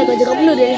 கொஞ்சம் கம்னு இரு.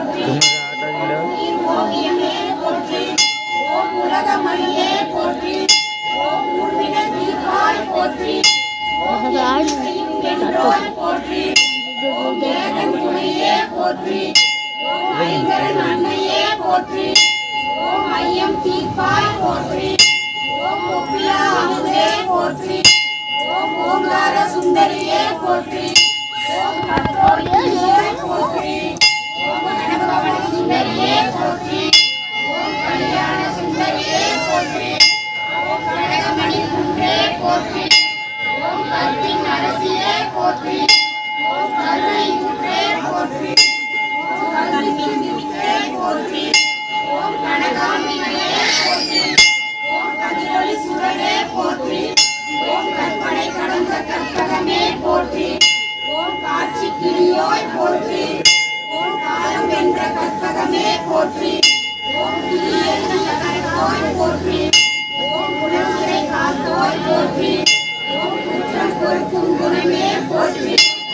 சுந்தரியே போற்றி ஓம் கற்போரியே போற்றி ஓம் கனகவன சுந்தரியே போற்றி ஓம் கல்யாண சுந்தரியே போற்றி ஓம் கனகமணி குன்றே போற்றி ஓம் கற்பின் அரசியே போற்றி ஓம் கருணை குன்றே போற்றி ஓம் கல்வியின் குன்றே போற்றி ஓம் கனகாம்பிகையே போற்றி ஓம் கதிரொளி சுடரே போற்றி ஓம் கற்பனை கடந்த கற்பகமே போற்றி ஓம் காட்சி கிளியோய் போற்றி ஓம் காலம் வென்ற கற்பகமே போற்றி ஓம் கிளியோய் போற்றி ஓம் குணசிறை காத்தோய் போற்றி ஓம் குற்றம் பொறுக்கும் குணமே போற்றி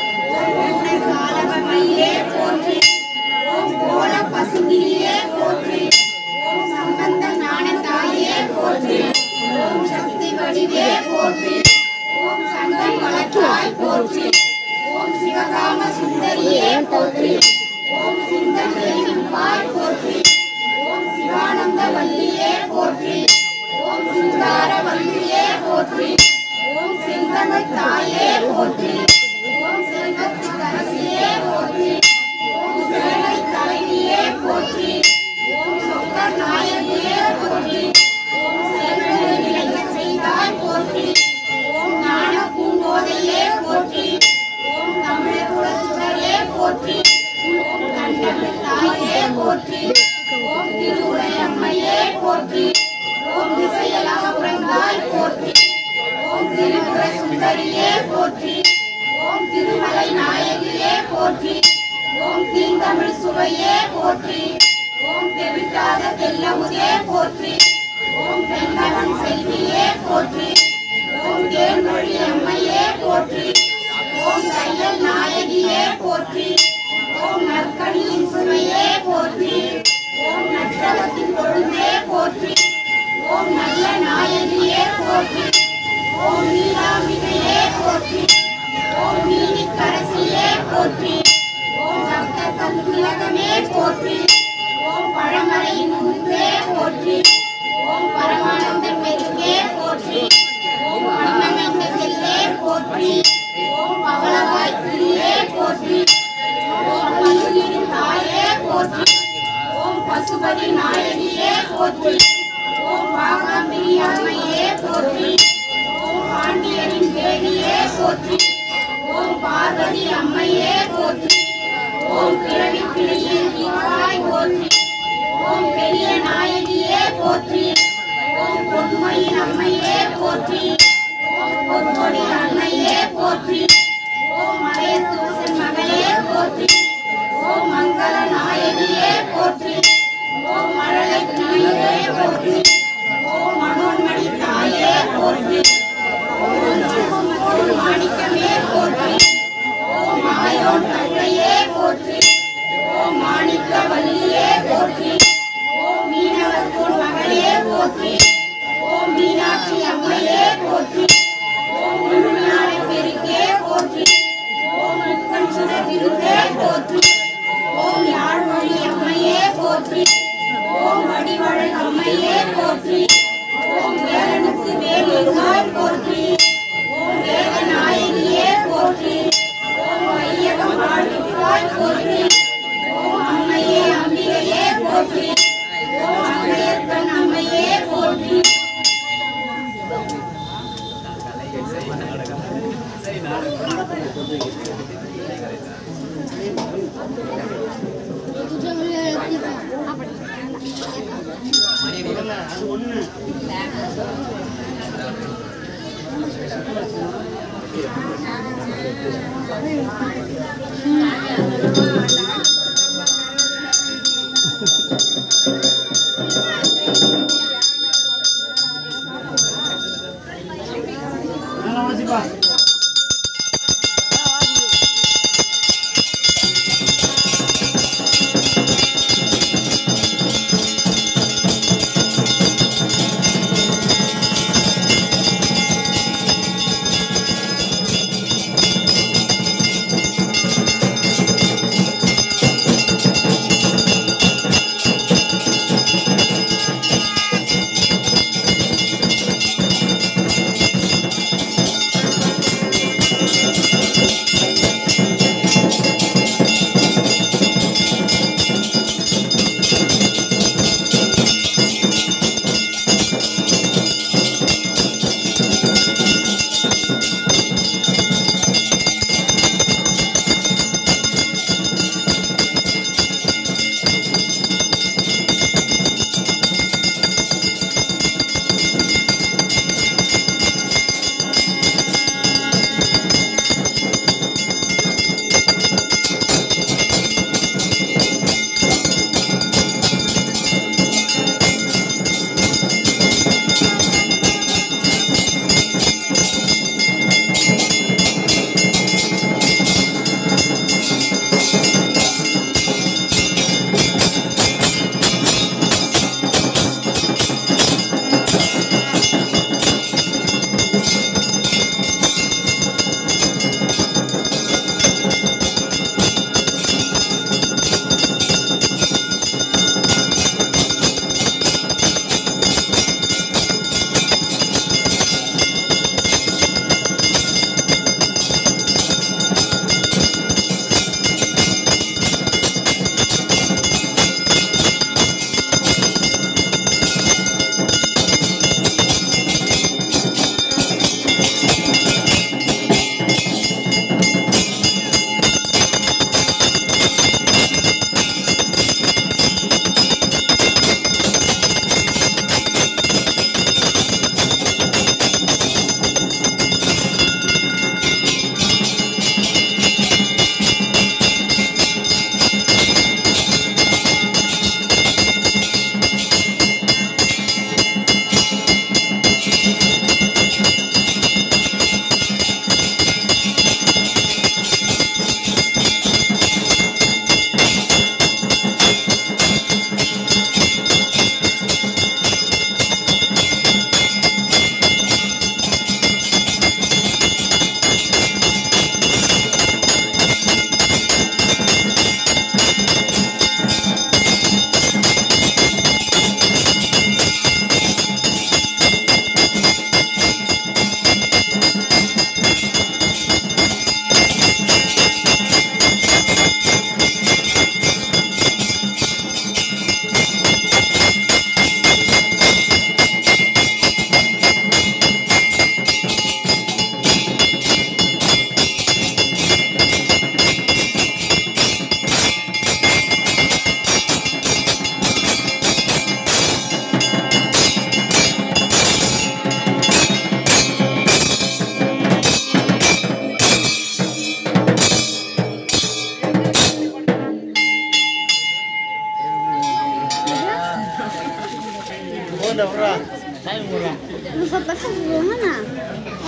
ஓம் காலவமையே போற்றி ஓம் கோல பசுங்கிரியே போற்றி ஓம் சம்பந்த ஞான தாயே போற்றி ஓம் சக்தி வடிவே போற்றி ஓம் சங்கம் வளர்த்தாய் போற்றி ஓம் சிவகாம சுந்தரியே போற்றி ஓம் சிந்தன் எய்விப்பாய் போற்றி ஓம் சிவானந்த வல்லியே போற்றி ஓம் சிங்கார வல்லியே போற்றி ஓம் செந்தமிழ் தாயே போற்றி ஓம் செல்வத்து அரசியே போற்றி ஓம் சேனை தலைவியே போற்றி ஓம் சொக்கர் நாயகியே போற்றி ஓம் செல்வனை விளங்கச் செய்தாய் போற்றி ஓம் ஞான பூங்கோதையே போற்றி ஓம் தமிழர் குலசுடரே போற்றி ஓம் கண்டமிழ் தாயே போற்றி ஓம் திருவுடையம்மையே போற்றி ஓம் திசையெல்லாம் உறைந்தாய் போற்றி ஓம் திரிபுர சுந்தரியே போற்றி ஓம் திருமலை நாயகியே போற்றி ஓம் தீந்தமிழ் சுவையே போற்றி ஓம் தெவிட்டாத தெல்லமுதே போற்றி ஓம் தென்னவன் செல்வியே போற்றி ஓம் தேன்மொழி அம்மையே போற்றி ஓம் தையல் நாயகியே போற்றி ஓம் நற்கணியின் சுவையே போற்றி ஓம் நற்றவத்தின் கொழுந்தே போற்றி ஓம் நல்ல நாயகியே போற்றி ஓம் நீலாம்பிகையே போற்றி ஓம் நீலிக்கரசியே போற்றி ஓம் பக்த கல்விலகமே போற்றி ஓம் பழமறையின் முன்பே போற்றி ஓம் பரமானந்த பெருங்கே போற்றி ஓம் அன்னமந்த செல்லே போற்றி ஓம் பவளவாய் கிளியே போற்றி ஓம் மல்லியின் தாயே போற்றி ஓம் பசுபதி நாயகியே போற்றி ஓம் பாகாம்பிரியாமையே போற்றி ஓம் பாண்டியரின் தேவியே போற்றி ஓம் பார்வதி அம்மையே போற்றி ஓம் பிறவி கிளியின் ஈவாய் போற்றி ஓம் பெரிய நாயகியே போற்றி ஓம் பொன்மையின் அம்மையே போற்றி ஓம் பொன்மொழி அன்னையே போற்றி ஓம் மலையத்தூசன் மகளே போற்றி ஓம் மங்கள நாயகியே போற்றி ஓம் மழலை நாயகியே போற்றி ஓம் மனோன்மணி தாயே போற்றி ஓம் மாணிக்கமே போற்றி ஓம் மாயோன் தந்தையே போற்றி ஓம் மாணிக்க வல்லியே போற்றி ஓம் மீனவர்கோன் மகளே போற்றி ஓம் மீனாட்சி அம்மையே போற்றி ஓம் முழுமையான பெருக்கே போற்றி ஓம் முக்கன் சுட விருந்தே போற்றி ஓம் யாழ்மொழி அம்மையே போற்றி ஓம் வடிவழல் அம்மையே போற்றி ஓம் வேலனுக்கு வேலுகாய் போற்றி ஓம் வேதநாயகியே போற்றி ஓம் வையகம் வாழ்விப்பாய் போற்றி ஓம் அம்மையே அம்பிகையே போற்றி ஓம் அங்கையப்பன் அம்மையே போற்றி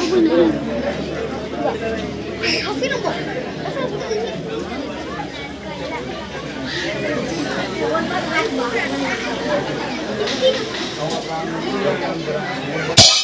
Aku